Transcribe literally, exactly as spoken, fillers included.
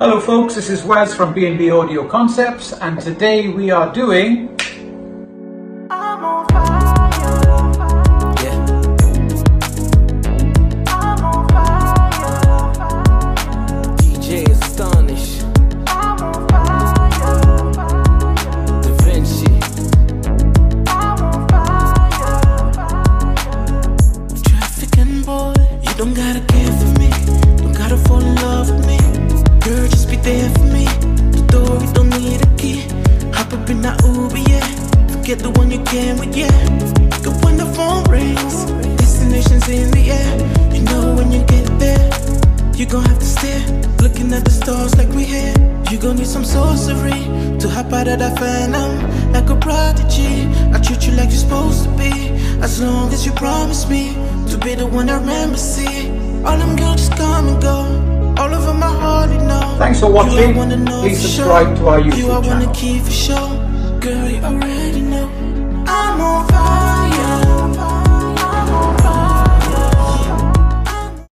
Hello folks, this is Wes from B and B Audio Concepts, and today we are doing I'm on fire. Yeah. I'm on fire. D J Astonish. I'm on fire. Da Vinci. I'm on fire. Trafficking boy, you don't gotta care for me, don't gotta fall in love with me. Girl, just be there for me. The door, you don't need a key. Hop up in that Uber, yeah. Forget the one you came with, yeah. Good when the phone rings. Destination's in the air. You know when you get there, you gon' have to stare. Looking at the stars like we here. You gon' need some sorcery to hop out of that phantom like a prodigy. I treat you like you're supposed to be, as long as you promise me to be the one I remember, see. All them girls just come and go, all over my heart, you know. Thanks for watching. Please subscribe to our YouTube channel. You I wanna keep for sure. Girl, you already know I'm on fire.